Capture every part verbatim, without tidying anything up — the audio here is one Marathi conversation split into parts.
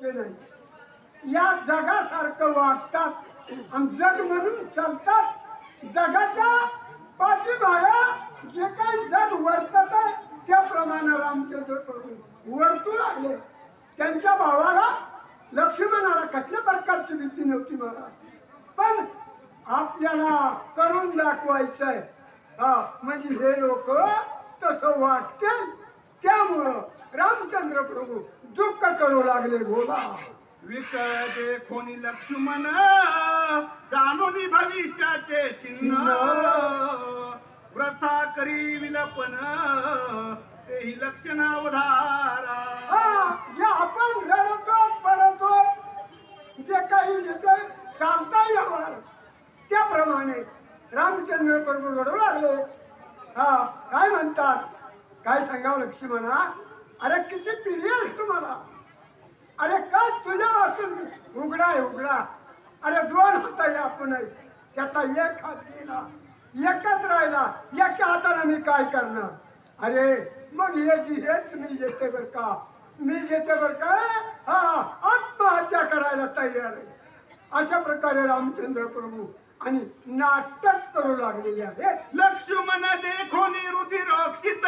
शक्य नाही. या जगासारखं वागतात आणि जग म्हणून चालतात. जगाच्या पाठीमागे जे काही जग वर्तत आहे त्याप्रमाणे रामचंद्र प्रभू वर्तू लागले. त्यांच्या भावाला लक्ष्मणाला कसल्या प्रकारची भीती नव्हती मला, पण आपल्याला करून दाखवायचंय. हा म्हणजे हे लोक तसं वागतील, त्यामुळं रामचंद्र प्रभू दुःख करू लागले. बोला. विकळ देखोनी लक्ष्मण जाणून भविष्याचे चिन्ह, व्रथा करी विलपन तेही लक्षण अवधारा. जे आपण रडतो पडतो जे काही जिथे चालता यावर त्याप्रमाणे रामचंद्र प्रभू रडू लागले. हा काय म्हणतात, काय सांगावं लक्ष्मणा, अरे किती पिरियस तुम्हाला, अरे काय तुझ्या वाचून उघडा आहे उघडा. अरे दोन हात आहे आपण आहे, त्यातला एक हात गेला, एकच राहिला, एका हाताने मी काय करणार. अरे मग हे हेच मी येते बर का, मी येते बर का. हा आत्महत्या करायला तयार आहे. अशा प्रकारे रामचंद्र प्रभू आणि नाटक करू लागलेले आहे. लक्ष्मण देखोनी रुधिरोक्षित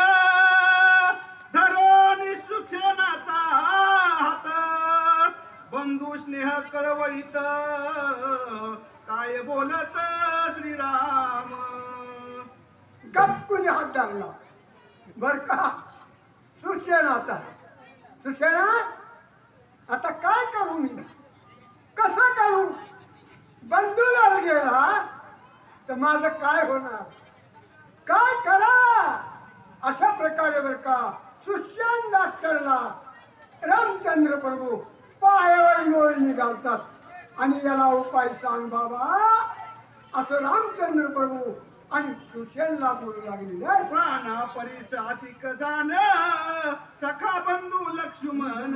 धरोनी सुक्षणाचा हात, बंधू स्नेह कळवळीत काय बोलत श्रीराम. गपकुनी हात धरला बर का सुसेनाचा. सुसेना आता काय करू मी, कसं करू. बंधूला गेला तर माझं काय होणार, काय करा. अशा प्रकारे बर का सुशांत डॉक्टरला रामचंद्र प्रभू पायावर लोळ निघालतात आणि याला उपाय सांग बाबा, असं रामचंद्र प्रभू आणि सुशेनला बोलू लागले. प्राण परिसातिक जाण सखा बंधू लक्ष्मण,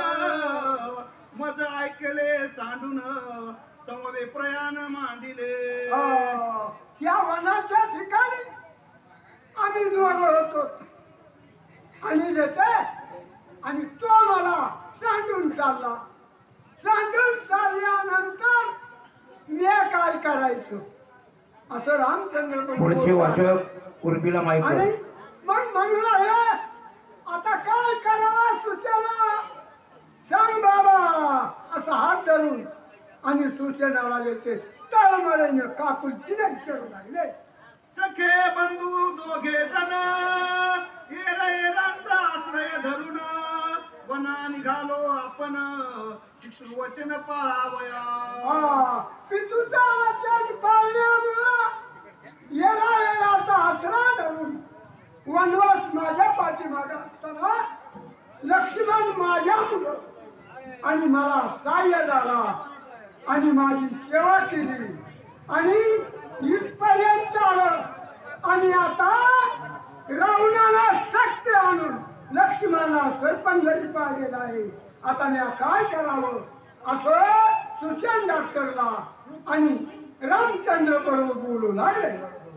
मज ऐकले सांडून समवे प्रयाण मांडिले. या वनाच्या ठिकाणी आम्ही दोघं होतो आणि येते आणि तो मला सांडून चालला. सांडून चालल्यानंतर मी काय करायचं असं रामचंद्र पुढचे वाचक उर्मिला माहिती. आणि मग म्हणू लागले आता काय करावं सुचना सांग बाबा, असा हात धरून आणि सूचनाला येते तळमळीने काकुलची विचारू लागले. सखे बंधू दोघे जण येर येरांचा आश्रय धरून वना निघालो आपण, वचन पाळावया. पितूचा वचन पाळल्यामुळं येरा येराचा आश्रय धरून वनवास माझ्या पाठीमागे असताना लक्ष्मण माझ्यामुळं आणि मला सहाय्य झाला आणि माझी सेवा केली आणि इथपर्यंत आलं. आणि आता रावणाला शक्ती आणून लक्ष्मणाला सरपंच पाहिलेला आहे. आता मी काय करावं असं सुशांत डॉक्टरला आणि रामचंद्र प्रभू बोलू लागले.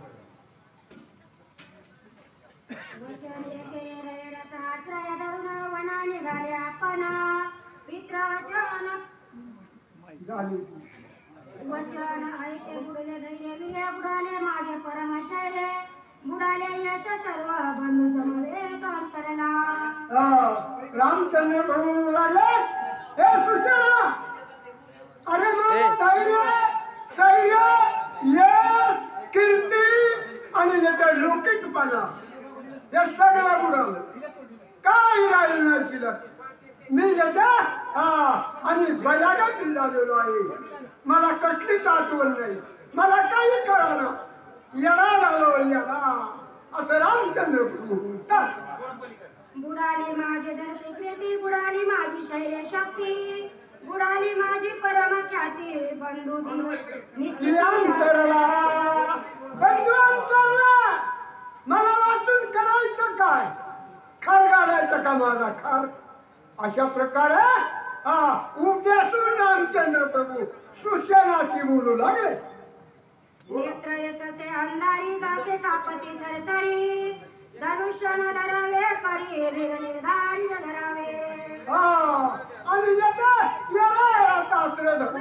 वचन ऐके बुडले धैर्य विले बुडाले माझे परमशैले, बुडाले यश सर्व बंधू समवे काम करला. रामचंद्र प्रभू लागले हे सुशेना, अरे मग धैर्य स्थैर्य यश कीर्ती आणि याचा लौकिकपणा हे सगळं बुडालं, काही राहिलं नाही शिल्लक. मी येते आणि बयागात झालेलो आहे. मला कसलीच आठवण नाही, मला काही कळालं. येडा झालो येडा असं रामचंद्र प्रभू बोलतात. बुडाली माझी धरती पेटी, बुडाली माझी शैर्य शक्ती, बुडाली माझी परम ख्याती, बंधू अंतरला बंधू अंतरला. मला वाचून करायचं काय, खार घालायचं का माझा खार. अशा प्रकारे हा उद्यासून रामचंद्र प्रभू सुशेनाशी बोलू लागले. नेत्र येतसे अंधारी गाते कापती तरतरी, धनुष्य न धरावे परी निर्धारी न धरावे. हा आणि येते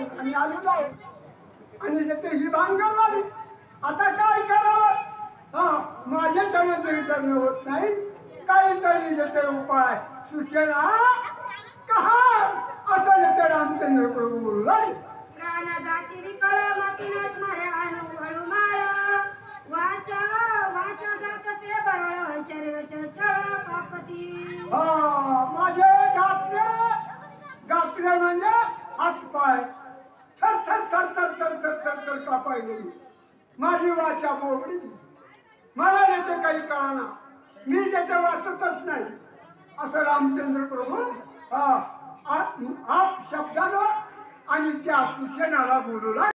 आणि आलेलो आहोत आणि येथे ही भानगड झाली. आता काय करावं? हा माझे जन्म करणं होत नाही. काहीतरी येथे उपाय सुचेना कहा असं येते रामचंद्र प्रभू बोलू लागले. प्राण जाती विकळ मातीनच मर्यान उघडू माळ वाचा वाचा कसे बरळ शरीर छळ कापती. हा माझे गात्रे गात्रे म्हणजे हातपाय थर थर थर थर थर थर थर थर कापाय गेली. माझी वाचा मोकळी. मला याचे काही कळना. मी त्याचे वाचतच नाही असं रामचंद्र प्रभू हा आप शब्दानं आणि त्या सूचनाला बोलू लागले.